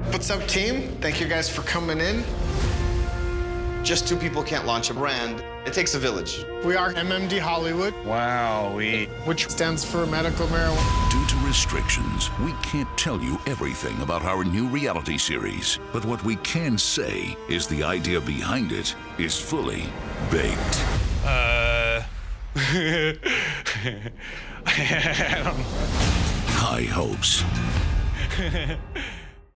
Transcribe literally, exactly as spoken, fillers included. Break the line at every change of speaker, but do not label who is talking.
What's up, team? Thank you guys for coming in.
Just two people can't launch a brand. It takes a village.
We are M M D Hollywood.
Wow, we...
Which stands for medical marijuana.
Due to restrictions, we can't tell you everything about our new reality series. But what we can say is the idea behind it is fully baked.
Uh... I don't...
High hopes.